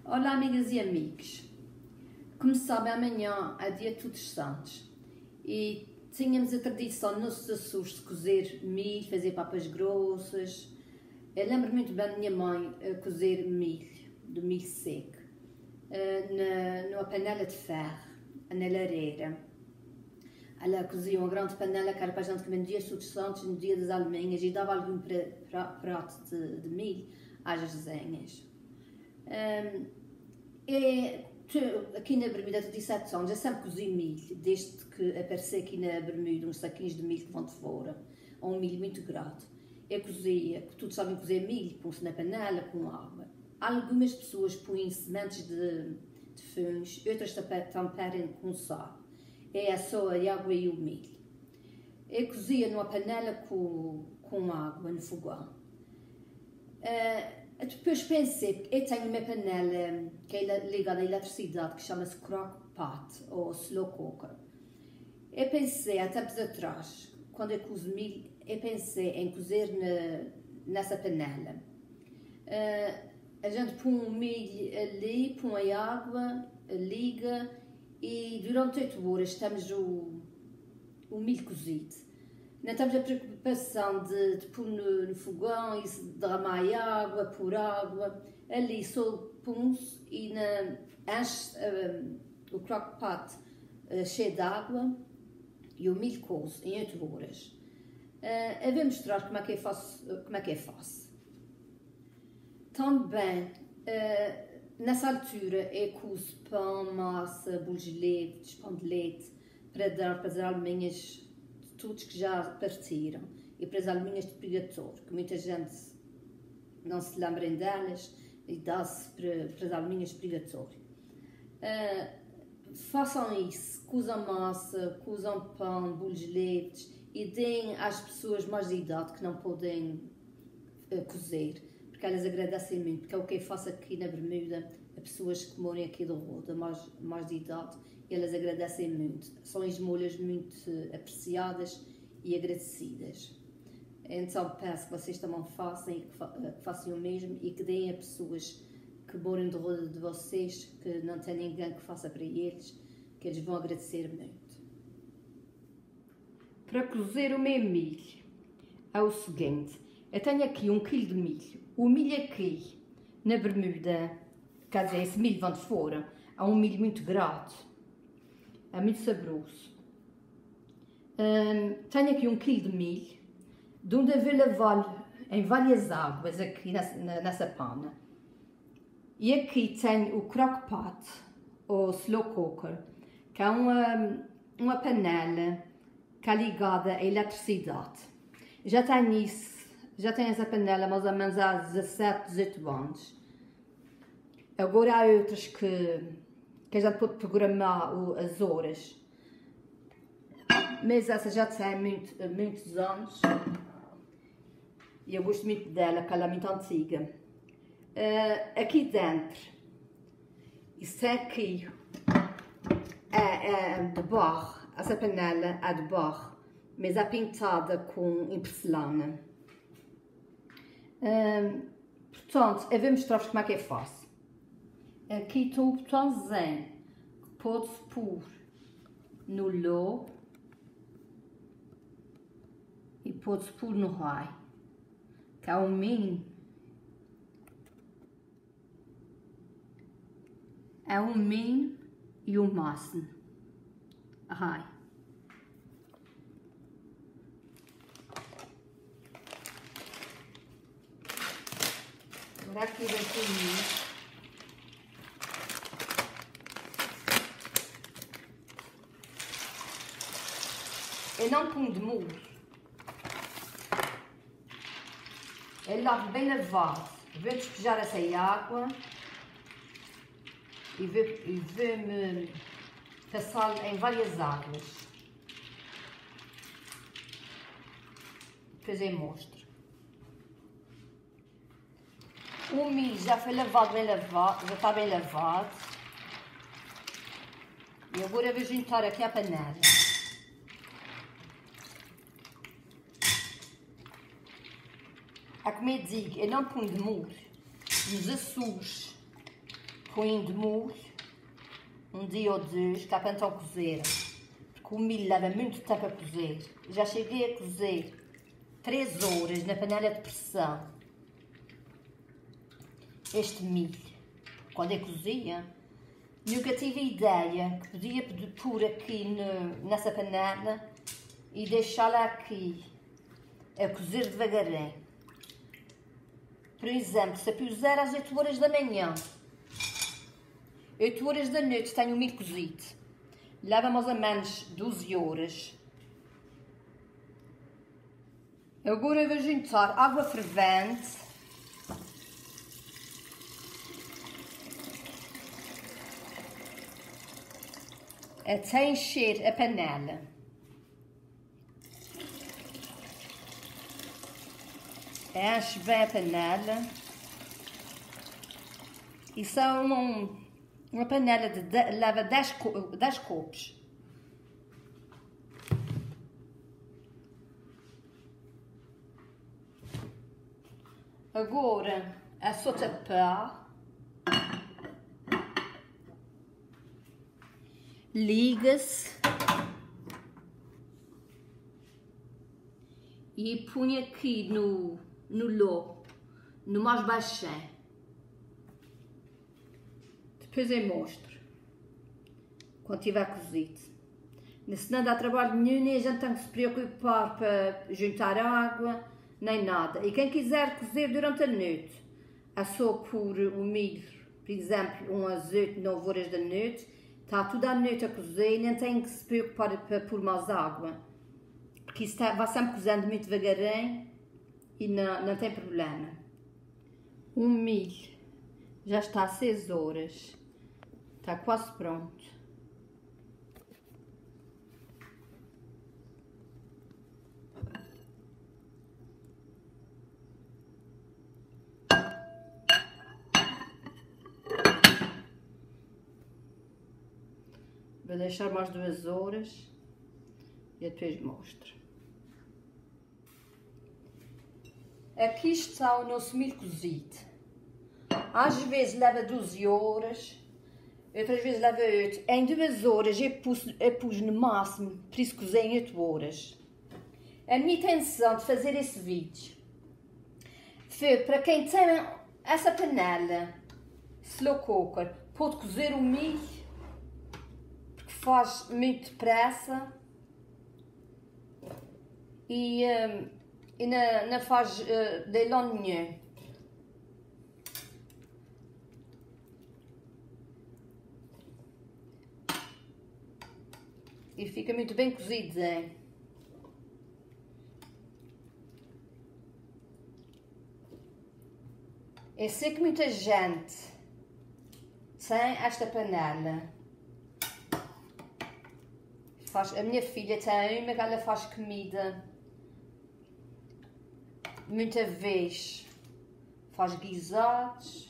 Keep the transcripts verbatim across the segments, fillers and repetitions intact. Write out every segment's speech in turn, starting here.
Olá, amigas e amigos. Como sabem, amanhã é dia de Todos os Santos e tínhamos a tradição nos Açores de cozer milho, fazer papas grossas. Eu lembro muito bem da minha mãe a cozer milho, do milho seco, na, numa panela de ferro, na lareira. Ela cozia uma grande panela que era para a gente comer no dia de Todos os Santos, no dia das alminhas, e dava algum prato de, de milho às resenhas. Um, e aqui na Bermuda, de sete anos, eu sempre cozi milho, desde que apareci aqui na Bermuda uns saquinhos de milho que vão de fora, ou um milho muito grande. Eu cozia, todos sabem cozer milho, põe-se na panela com água. Algumas pessoas põem sementes de, de fungos, outras temperam com sal. É só a água e o milho. Eu cozia numa panela com, com água no fogão. Uh, Depois pensei, eu tenho uma panela que é ligada à eletricidade, que chama-se crock-pot ou slow cooker. Eu pensei, há tempos atrás, quando eu cozo milho, eu pensei em cozer na, nessa panela. Uh, a gente põe o milho ali, põe a água, liga e durante oito horas temos o, o milho cozido. Não temos a preocupação de, de pôr no, no fogão e derramar água, pôr água. Ali só põe-se e na, enche um, o crock-pot uh, cheio de água e o milho coze em oito horas. Uh, eu vou mostrar como é que eu faço. Como é que eu faço. Também, uh, nessa altura, eu cozo pão, massa, bolos de leite, pão de leite, para dar para as alminhas todos que já partiram, e para as alminhas de purgatório, que muita gente não se lembra delas, e dá-se para, para as alminhas de purgatório. Uh, façam isso, cozam massa, cozam pão, bolos de leite, e deem às pessoas mais de idade que não podem uh, cozer, porque elas agradecem muito, porque é o que eu faço aqui na Bermuda, a pessoas que moram aqui do Roda, mais, mais de idade, e elas agradecem muito. São esmolas muito apreciadas e agradecidas. Então peço que vocês também façam, e que, fa que façam o mesmo e que deem a pessoas que moram do Roda de vocês, que não têm ninguém que faça para eles, que eles vão agradecer muito. Para cozer o meu milho é o seguinte: eu tenho aqui um quilo de milho. O milho aqui na Bermuda, quer dizer, esse milho vem de fora, é um milho muito grato. É muito saboroso. Um, tenho aqui um quilo de milho, de onde eu vou lavar em várias águas aqui nessa, nessa pana. E aqui tenho o crock-pot, ou slow cooker, que é uma, uma panela que é ligada à eletricidade. Já tenho isso, já tenho essa panela mais ou menos há dezassete, dezoito anos. Agora há outras que que a gente pode programar as horas, mas essa já tem muito, muitos anos e eu gosto muito dela, porque ela é muito antiga. Uh, aqui dentro, isso aqui é, é de barro, essa panela é de barro, mas é pintada com em porcelana. Uh, portanto, eu vou mostrar-vos como é que eu faço. Aqui está o botãozinho que pode-se pôr no low e pode-se pôr no high, que é o min, é o min e o máximo, high. Agora aqui vai ter eu não ponho de molho. Eu lavo bem lavado. Vou despejar essa água e vou, e vou me passar em várias águas. Depois eu mostro. O milho já foi lavado, bem lavado, já está bem lavado. E agora vou juntar aqui a panela. É como eu digo, eu não ponho de molho. Nos Açores põe de molho um dia ou dois, cá para então cozer. Porque o milho leva muito tempo a cozer. Já cheguei a cozer três horas na panela de pressão. Este milho, quando eu cozia, nunca tive a ideia que podia pôr aqui no, nessa panela e deixá-la aqui a cozer devagarinho. Por exemplo, se a puser às oito horas da manhã, oito horas da noite tenho o milho cozido. Leva mais ou menos doze horas. Agora eu vou juntar água fervente. Até encher a panela. Enche bem a panela. E são um, uma panela de, de leva dez copos. Agora é só tapar. Liga-se e põe aqui no, no lobo, no mais baixinho. Depois eu mostro, quando estiver cozido. Se não dá trabalho nenhum, nem a gente tem que se preocupar para juntar água, nem nada. E quem quiser cozer durante a noite, é só pôr o milho, por exemplo, umas oito, nove horas da noite. Está tudo à noite a cozer e nem tem que se preocupar para pôr mais água. Porque isso está, vai sempre cozendo muito devagarinho e não, não tem problema. O milho já está a seis horas. Está quase pronto. Vou deixar mais duas horas e depois mostro. Aqui está o nosso milho cozido. Às vezes leva doze horas, outras vezes leva oito. Em duas horas eu pus, eu pus no máximo, por isso cozinho em oito horas. A minha intenção de fazer esse vídeo foi para quem tem essa panela slow cooker, pode cozer o milho, faz muito depressa e, um, e não, não faz uh, leilão nenhum. E fica muito bem cozido, hein? Eu sei que muita gente tem esta panela. Faz, a minha filha tem uma que ela faz comida muita vez, faz guisados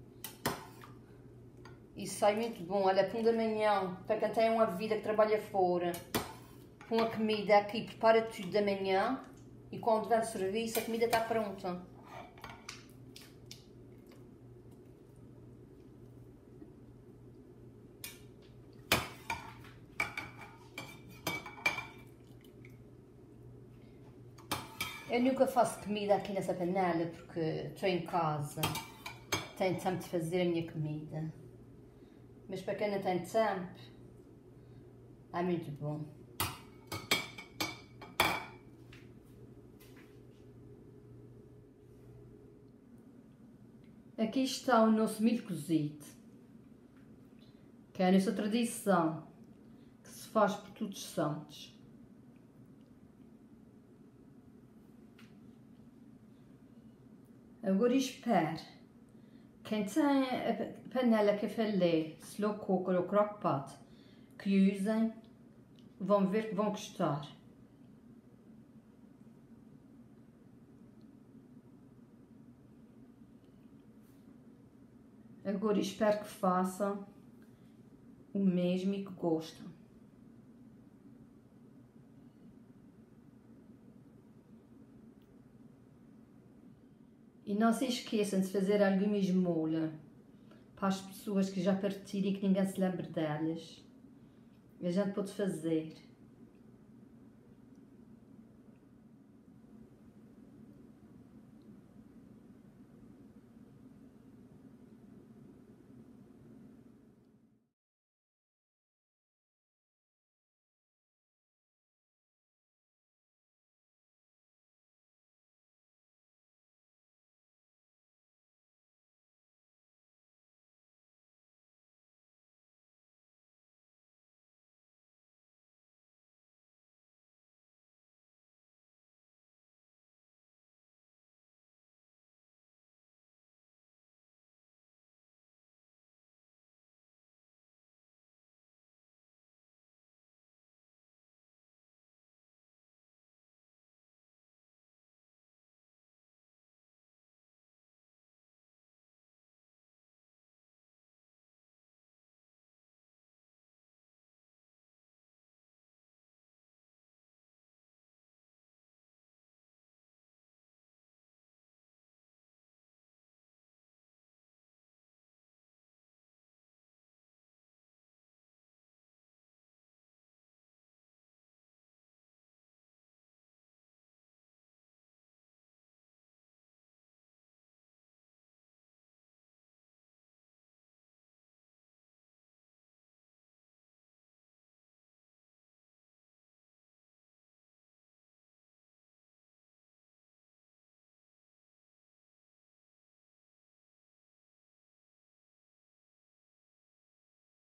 e sai muito bom. Olha, põe da manhã, para quem tem uma vida que trabalha fora, põe a comida aqui, prepara tudo da manhã e quando vem o serviço a comida está pronta. Eu nunca faço comida aqui nessa panela porque estou em casa, tenho tempo de fazer a minha comida. Mas para quem não tem tempo, é muito bom. Aqui está o nosso milho cozido, que é a nossa tradição, que se faz por todos os santos. Agora espero, quem tem a panela que eu falei, slow cooker ou crock-pot, que usem, vão ver que vão gostar. Agora espero que façam o mesmo e que gostem. E não se esqueçam de fazer algumas molhas para as pessoas que já partiram e que ninguém se lembra delas. A gente pode fazer.